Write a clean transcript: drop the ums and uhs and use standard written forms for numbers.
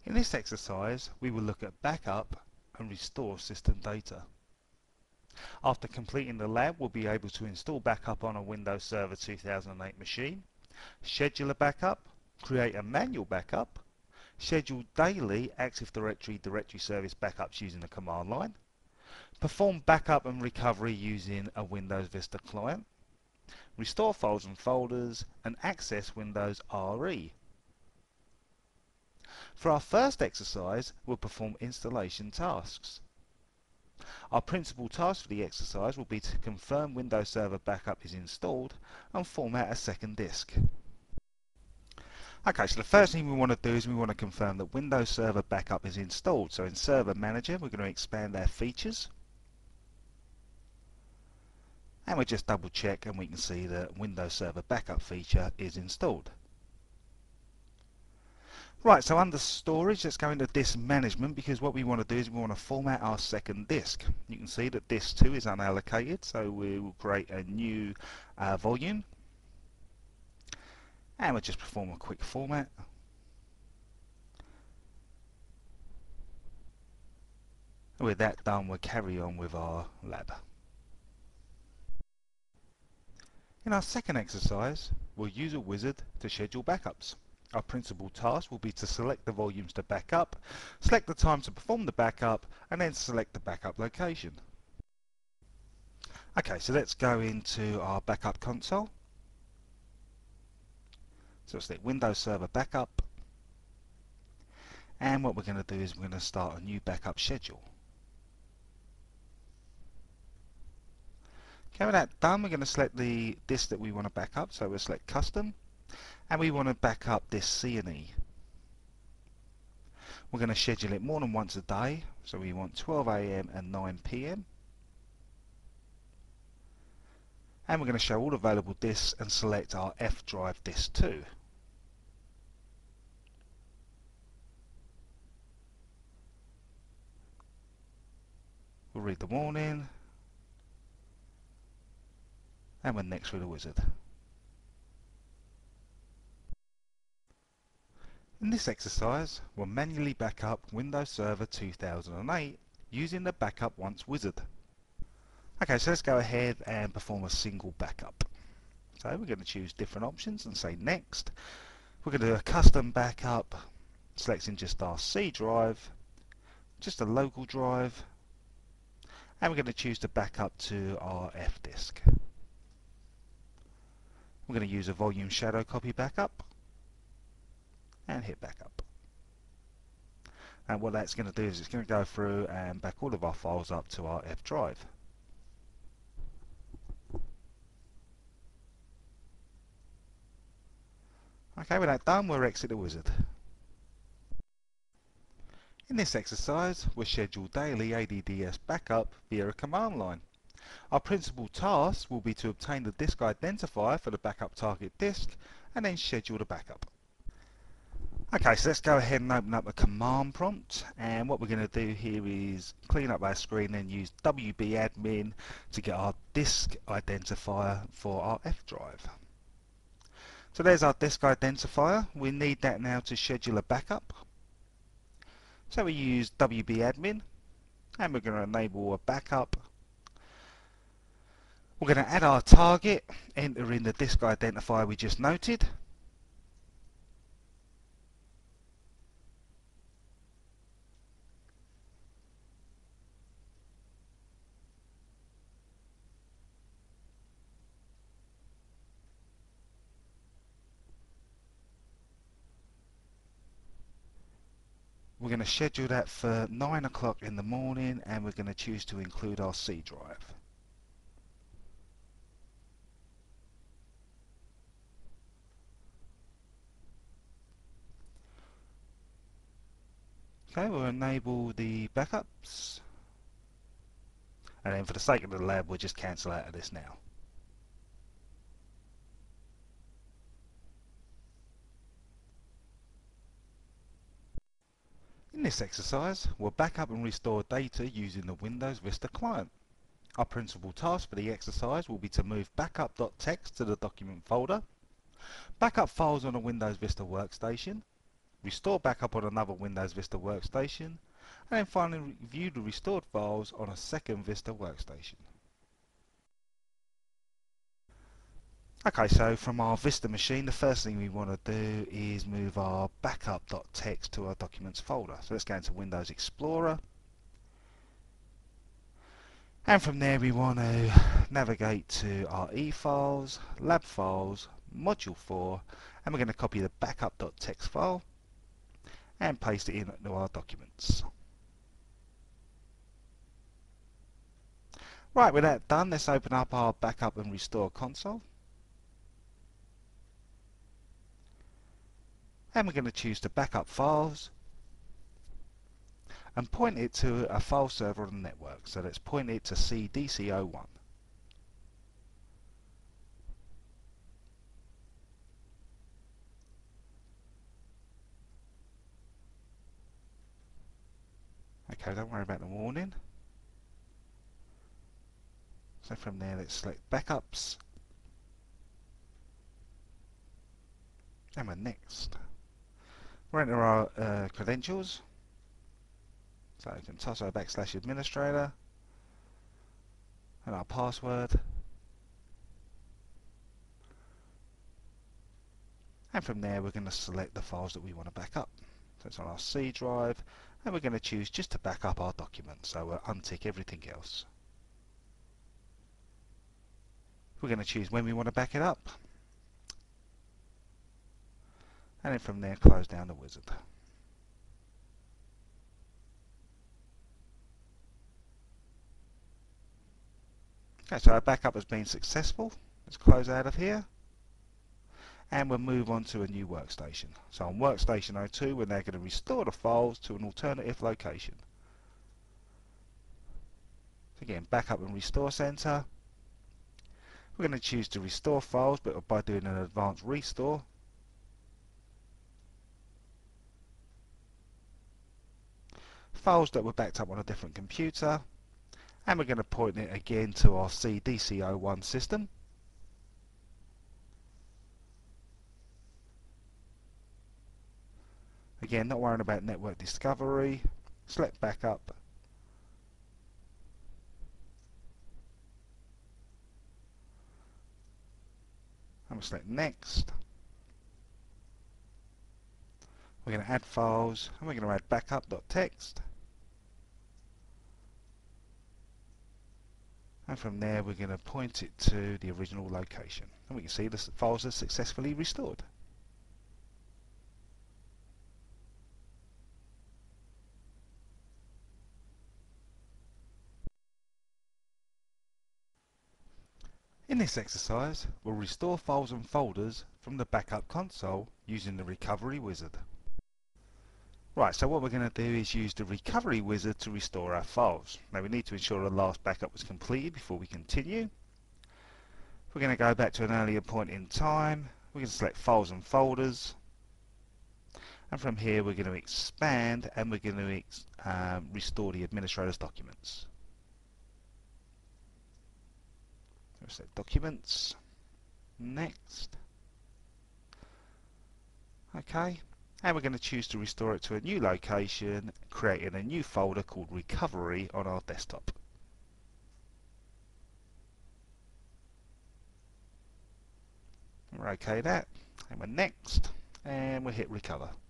In this exercise, we will look at backup and restore system data. After completing the lab, we'll be able to install backup on a Windows Server 2008 machine, schedule a backup, create a manual backup, schedule daily Active Directory service backups using the command line, perform backup and recovery using a Windows Vista client, restore files and folders, and access Windows RE. For our first exercise, we'll perform installation tasks. Our principal task for the exercise will be to confirm Windows Server Backup is installed and format a second disk. Okay, so the first thing we want to do is we want to confirm that Windows Server Backup is installed. So in Server Manager, we're going to expand our features. And we'll just double check and we can see that Windows Server Backup feature is installed. Right, so under storage, let's go into disk management, because what we want to do is we want to format our second disk. You can see that disk 2 is unallocated, so we will create a new volume. And we'll just perform a quick format. And with that done, we'll carry on with our lab. In our second exercise, we'll use a wizard to schedule backups. Our principal task will be to select the volumes to backup, select the time to perform the backup, and then select the backup location. Okay, so let's go into our backup console. So let's select Windows Server Backup. And what we're going to do is we're going to start a new backup schedule. Okay, with that done, we're going to select the disk that we want to back up. So we'll select Custom. And we want to back up this C and E. We're going to schedule it more than once a day, so we want 12 AM and 9 PM. And we're going to show all available disks and select our F drive disk 2. We'll read the warning, and we're next with the wizard. In this exercise, we'll manually back up Windows Server 2008 using the Backup Once wizard. Okay, so let's go ahead and perform a single backup. So we're going to choose different options and say next. We're going to do a custom backup, selecting just our C drive, just a local drive, and we're going to choose to back up to our F disk. We're going to use a volume shadow copy backup and hit backup. And what that's going to do is it's going to go through and back all of our files up to our F drive. Okay, with that done, we'll exit the wizard. In this exercise, we'll schedule daily ADDS backup via a command line. Our principal task will be to obtain the disk identifier for the backup target disk and then schedule the backup. Okay, so let's go ahead and open up a command prompt, and what we're going to do here is clean up our screen and use wbadmin to get our disk identifier for our F drive. So there's our disk identifier. We need that now to schedule a backup. So we use wbadmin and we're going to enable a backup. We're going to add our target, enter in the disk identifier we just noted. We're going to schedule that for 9 o'clock in the morning, and we're going to choose to include our C drive. Okay, we'll enable the backups, and then for the sake of the lab we'll just cancel out of this now. In this exercise, we'll back up and restore data using the Windows Vista client. Our principal task for the exercise will be to move backup.txt to the document folder, backup files on a Windows Vista workstation, restore backup on another Windows Vista workstation, and then finally view the restored files on a second Vista workstation. Okay, so from our Vista machine, the first thing we want to do is move our backup.txt to our documents folder. So let's go into Windows Explorer. And from there we want to navigate to our e-files, lab files, module 4, and we're going to copy the backup.txt file and paste it into our documents. Right, with that done, let's open up our backup and restore console. And we're going to choose to backup files and point it to a file server on the network. So let's point it to CDC01. Okay, don't worry about the warning. So from there, let's select backups, and we're next. We're enter our credentials. So you can toss our /administrator and our password. And from there, we're going to select the files that we want to back up. So it's on our C drive, and we're going to choose just to back up our document. So we'll untick everything else. We're going to choose when we want to back it up. And then from there, close down the wizard. Okay, so our backup has been successful. Let's close out of here. And we'll move on to a new workstation. So on workstation 02, we're now going to restore the files to an alternative location. So again, backup and restore center. We're going to choose to restore files, but by doing an advanced restore. Files that were backed up on a different computer. And we're going to point it again to our CDC01 system. Again, not worrying about network discovery. Select backup. And we'll select next. We're going to add files, and we're going to add backup.txt. And from there, we're going to point it to the original location. And we can see the files are successfully restored. In this exercise, we'll restore files and folders from the backup console using the recovery wizard. Right, so what we're going to do is use the recovery wizard to restore our files. Now we need to ensure the last backup was completed before we continue. We're going to go back to an earlier point in time. We're going to select files and folders. And from here we're going to expand, and we're going to restore the administrator's documents. Select documents, next. Okay, and we're going to choose to restore it to a new location, creating a new folder called recovery on our desktop. We're okay that, and we're next, and we'll hit recover.